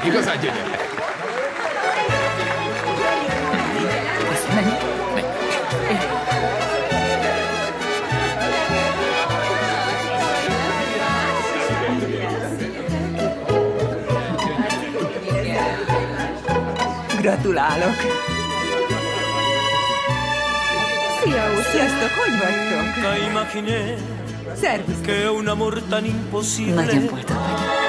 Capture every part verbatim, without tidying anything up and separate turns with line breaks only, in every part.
igazán gyönyörű.
Gratulálok! Szia, úr! Sziasztok! Hogy vagytok? Szervusz!
Nagyon boldog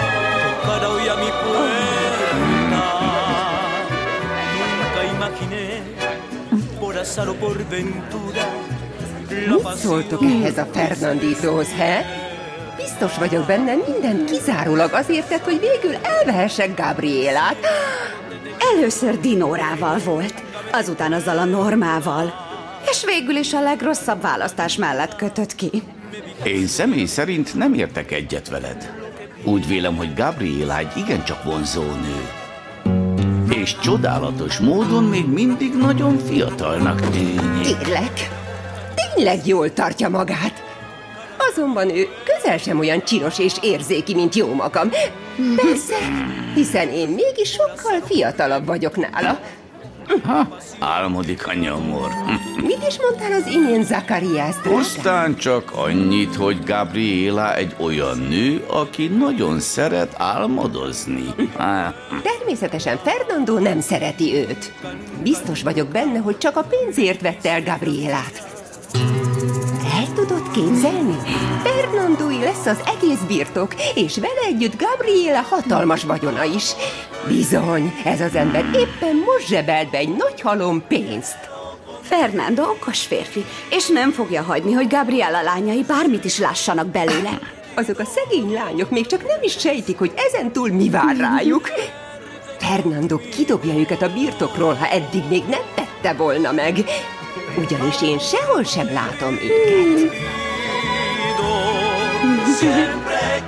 vagyok.
Mit szóltok ehhez a Fernandítóhoz, he? Biztos vagyok benne, minden kizárólag azért tett, hogy végül elvehessek Gabrielát.
Először Dinórával volt, azután azzal a Normával, és végül is a legrosszabb választás mellett kötött ki.
Én személy szerint nem értek egyet veled. Úgy vélem, hogy Gabriela egy igencsak vonzó nő. És csodálatos módon még mindig nagyon fiatalnak tűnik.
Kérlek, tényleg jól tartja magát. Azonban ő közel sem olyan csinos és érzéki, mint jó magam. Persze, hiszen én mégis sokkal fiatalabb vagyok nála.
Ha, álmodik a nyomor.
Mit is mondtál az imént, Zacharias, drágám?
Pusztán csak annyit, hogy Gabriela egy olyan nő, aki nagyon szeret álmodozni.
Természetesen Fernando nem szereti őt. Biztos vagyok benne, hogy csak a pénzért vette el Gabrielát. El tudod képzelni? Fernandói lesz az egész birtok, és vele együtt Gabriela hatalmas vagyona is. Bizony, ez az ember éppen most zsebelt be egy nagy halom pénzt.
Fernando okos férfi, és nem fogja hagyni, hogy Gabriela lányai bármit is lássanak belőle.
Azok a szegény lányok még csak nem is sejtik, hogy ezentúl mi vár rájuk. Fernando kidobja őket a birtokról, ha eddig még nem tette volna meg. Ugyanis én sehol sem látom őket.
Siempre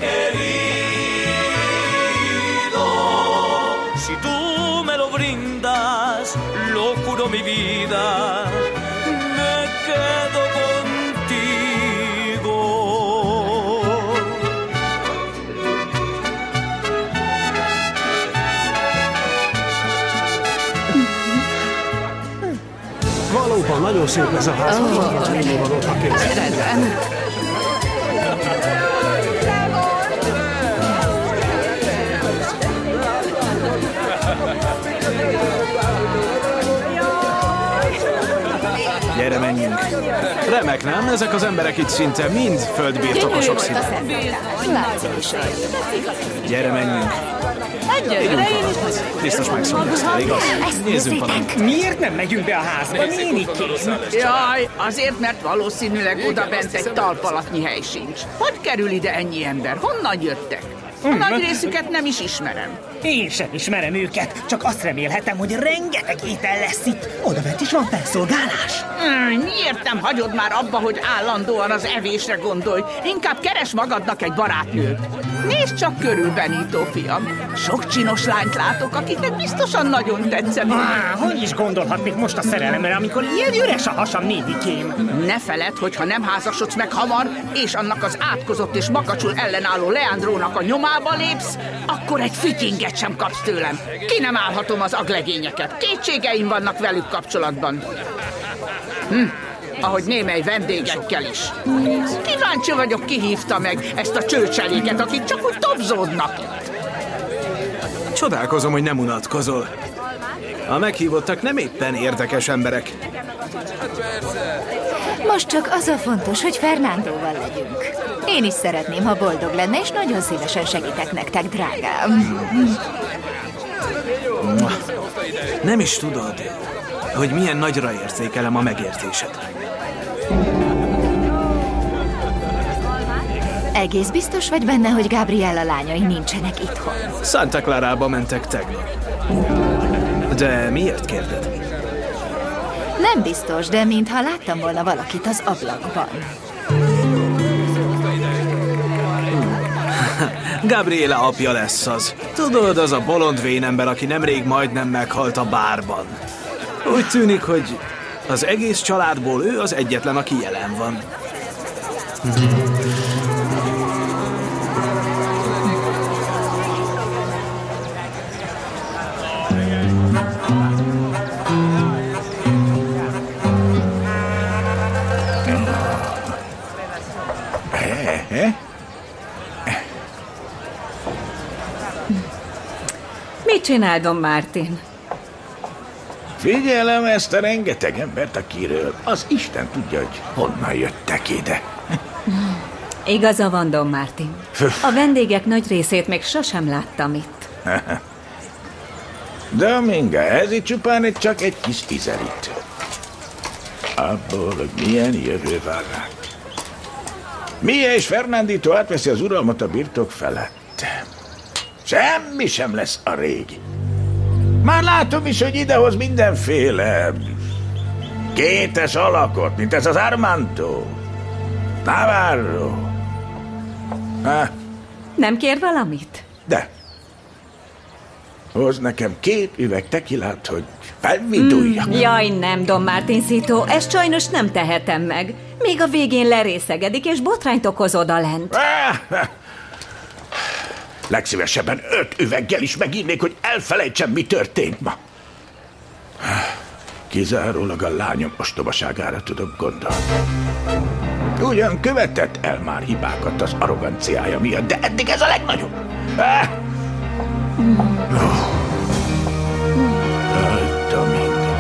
querido, si tú me lo brindas, lo juro mi vida, me quedo contigo.
Valóban nagyon szép ez a ház. Oh,
Gyere, menjünk. Remek, nem? Ezek az emberek itt szinte mind földbirtokosok szinte. Gyere, menjünk. Egyelőre én is. Biztos megszólítoztál, igaz? Nézzünk valamit.
Miért nem megyünk be a házba, nénikém?
Jaj, azért, mert valószínűleg oda bent egy talpalatnyi hely sincs. Hogy kerül ide ennyi ember? Honnan jöttek? A nagy részüket nem is ismerem.
Én sem ismerem őket, csak azt remélhetem, hogy rengeteg étel lesz itt. Odabent is van felszolgálás.
Hmm, miért nem hagyod már abba, hogy állandóan az evésre gondolj? Inkább keres magadnak egy barátnőt. Nézd csak körül, Benito fiam. Sok csinos lányt látok, akiknek biztosan nagyon tetszenek.
Ah, hogy is gondolhatnék most a szerelemre, amikor ilyen üres a hasam, nénikém?
Ne feledd, hogy ha nem házasodsz meg hamar, és annak az átkozott és makacsul ellenálló Leandrónak a nyomába lépsz, akkor egy fütyinget sem kapsz tőlem. Ki nem állhatom az aglegényeket. Kétségeim vannak velük kapcsolatban. Hm. Ahogy némely vendégekkel is. Kíváncsi vagyok, ki hívta meg ezt a csőcseléket, akik csak úgy tobzódnak.
Csodálkozom, hogy nem unatkozol. A meghívottak nem éppen érdekes emberek.
Most csak az a fontos, hogy Fernandóval legyünk. Én is szeretném, ha boldog lenne, és nagyon szívesen segítek nektek, drágám.
Nem is tudod, hogy milyen nagyra érzékelem a megértésed.
Egész biztos vagy benne, hogy Gabriela lányai nincsenek itthon?
Santa Clarába mentek tegnap. De miért kérded?
Nem biztos, de mintha láttam volna valakit az ablakban.
Gabriela apja lesz az. Tudod, az a bolond vénember, aki nemrég majdnem meghalt a bárban. Úgy tűnik, hogy az egész családból ő az egyetlen, aki jelen van.
Eh?
Mit csinál Don Martin?
Figyelem ezt a rengeteg embert, akiről az Isten tudja, hogy honnan jöttek ide.
Igaza van, Don Martin. A vendégek nagy részét még sosem láttam itt.
Dominga, ez itt csupán egy, csak egy kis ízelítő. Abból, hogy milyen jövő vár ránk. Mia és Fernandito átveszi az uralmat a birtok felett. Semmi sem lesz a régi. Már látom is, hogy idehoz mindenféle kétes alakot, mint ez az Armando, Navarro. Ha?
Nem kér valamit?
De. Hoz nekem két üveg tekilát, hogy felviduljak.
Mm, jaj, nem, Don Martincito, ezt sajnos nem tehetem meg. Még a végén lerészegedik, és botrányt okoz odalent.
Legszívesebben öt üveggel is megírnék, hogy elfelejtsem, mi történt ma. Kizárólag a lányom ostobaságára tudok gondolni. Ugyan követett el már hibákat az arroganciája miatt, de eddig ez a legnagyobb. Ah! Oh. Jaj, Domingo.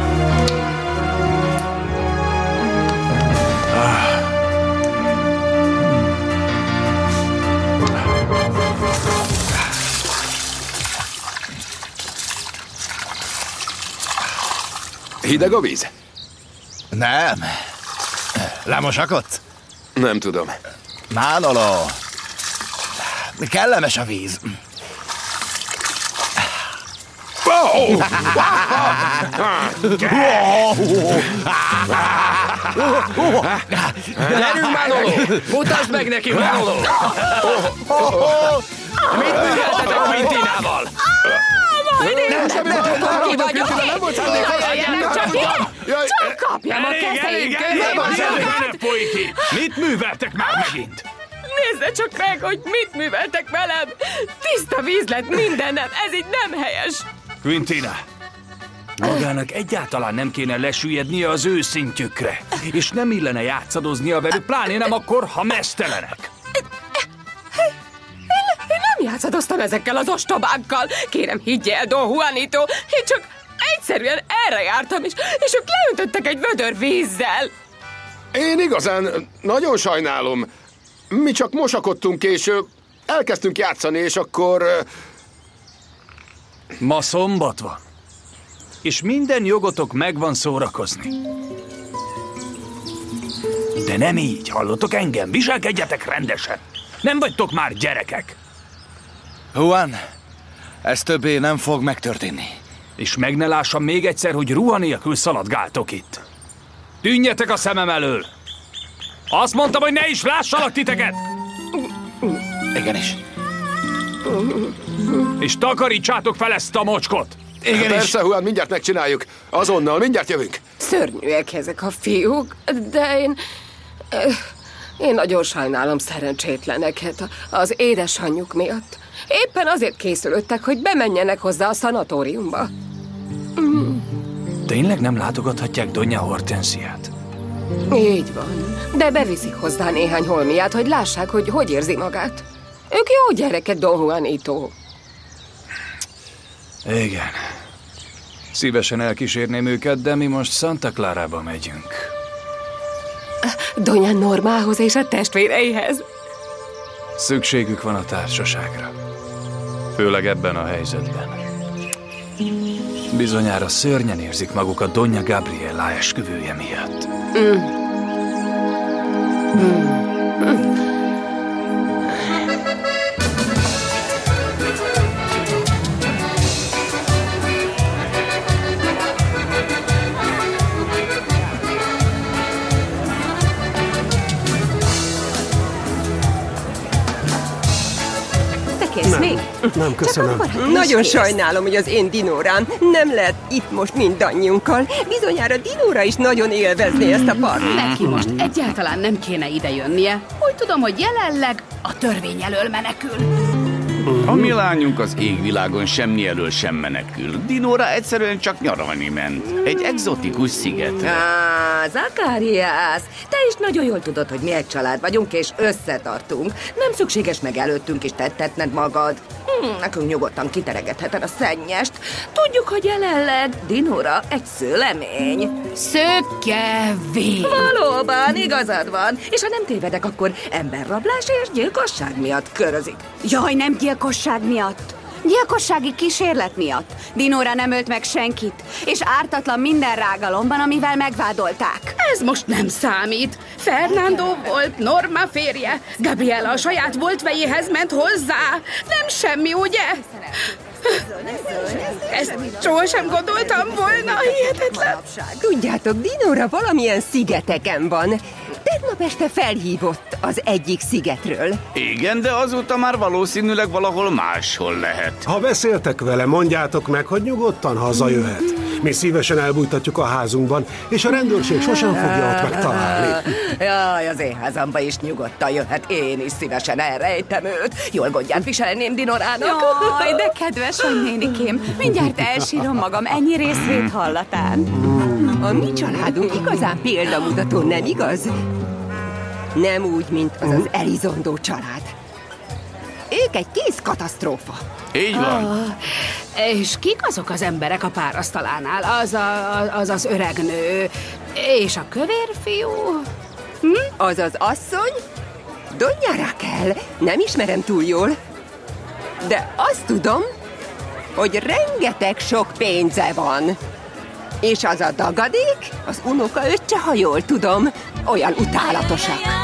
Ah.
Hideg a víz?
Nem. Lemosakodsz?
Nem tudom.
Manolo. Kellemes a víz.
Oh! Gyerünk, Manolo! Mutasd meg neki, Manolo! Mit műveltetek Quintinával?
Nem, nem, nem, ki vagyok én! Csak Csak kapjam a kezeinket!
Mit műveltek már megint?
Nézze csak meg, hogy mit műveltek velem! Tiszta víz lett mindenem, ez így nem helyes!
Quintina, magának egyáltalán nem kéne lesüllyednie az ő szintjükre, és nem illene játszadoznia velük, pláne nem akkor, ha meztelenek.
Én nem játszadoztam ezekkel az ostobákkal. Kérem, higgy el, Don Juanito, én csak egyszerűen erre jártam, és, és ők leöntöttek egy vödör vízzel.
Én igazán nagyon sajnálom. Mi csak mosakodtunk, és elkezdtünk játszani, és akkor...
Ma szombat van, és minden jogotok megvan szórakozni. De nem így, hallottok engem? Viselkedjetek rendesen. Nem vagytok már gyerekek.
Juan, ez többé nem fog megtörténni.
És meg ne lássam még egyszer, hogy ruha nélkül szaladgáltok itt. Tűnjetek a szemem elől! Azt mondtam, hogy ne is lássalak titeket!
Igenis.
És takarítsátok fel ezt a mocskot!
Igenis. Persze, Juan, mindjárt megcsináljuk. Azonnal, mindjárt jövünk.
Szörnyűek ezek a fiúk, de én... Én nagyon sajnálom szerencsétleneket az édesanyjuk miatt. Éppen azért készülöttek, hogy bemenjenek hozzá a szanatóriumba.
Mm. Tényleg nem látogathatják Doña Hortensiát?
Így van, de beviszik hozzá néhány holmiát, hogy lássák, hogy hogy érzi magát. Ők jó gyerekek, Don Juanito.
Igen. Szívesen elkísérném őket, de mi most Santa Clarába megyünk.
Doña Normához és a testvéreihez.
Szükségük van a társaságra. Főleg ebben a helyzetben. Bizonyára szörnyen érzik magukat Doña Gabriela esküvője miatt. Mm. Mm.
Nem, nem köszönöm.
Nagyon sajnálom, hogy az én Dinórám nem lehet itt most mindannyiunkkal. Bizonyára Dinóra is nagyon élvezné ezt a partit.
Neki most egyáltalán nem kéne idejönnie. Úgy tudom, hogy jelenleg a törvény elől menekül.
A mi lányunk az égvilágon semmi elől sem menekül. Dinóra egyszerűen csak nyaralni ment. Egy egzotikus szigetre.
Á, Zakariás, te is nagyon jól tudod, hogy mi egy család vagyunk, és összetartunk. Nem szükséges meg előttünk is tettetned magad. Hm, nekünk nyugodtan kiteregetheted a szennyest. Tudjuk, hogy jelenleg Dinóra egy szőlemény.
Szökke vég.
Valóban, igazad van. És ha nem tévedek, akkor emberrablás és gyilkosság miatt körözik.
Jaj, nem gyilkosság miatt. Gyilkossági kísérlet miatt. Dinóra nem ölt meg senkit, és ártatlan minden rágalomban, amivel megvádolták.
Ez most nem számít. Fernando volt Norma férje. Gabriela a saját volt vejéhez ment hozzá. Nem semmi, ugye? Ezt sohasem gondoltam volna, hihetetlen.
Tudjátok, Dinóra valamilyen szigeteken van. Tegnap este felhívott az egyik szigetről.
Igen, de azóta már valószínűleg valahol máshol lehet.
Ha beszéltek vele, mondjátok meg, hogy nyugodtan hazajöhet. Mi szívesen elbújtatjuk a házunkban, és a rendőrség sosem fogja ott megtalálni.
Jaj, az én házamba is nyugodtan jöhet, én is szívesen elrejtem őt. Jól gondját viselném Dinorának.
Jaj, de kedves vagy, nénikém. Mindjárt elsírom magam ennyi részvét hallatán.
A mi családunk igazán példamutató, nem igaz? Nem úgy, mint az az Elizondo család. Ők egy kész katasztrófa.
Így van.
Ah, és kik azok az emberek a párasztalánál? Az a, az, az öreg nő és a kövér fiú?
Hm? Az az asszony? Doña Raquel. Nem ismerem túl jól. De azt tudom, hogy rengeteg sok pénze van. És az a dagadék, az unoka öccse, ha jól tudom, olyan utálatosak.